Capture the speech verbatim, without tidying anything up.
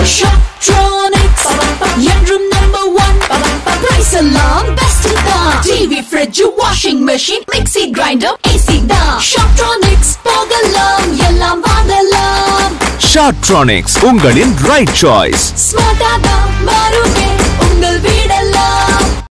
Shoptronics என்றும் number one. Price எல்லாம் best தான். T V, fridge, washing machine, mixie, grinder, A C தான். Shoptronics போகலாம் எல்லாம் வாங்கலாம். Shoptronics உங்களின் right choice. Smart தான் மாறுவே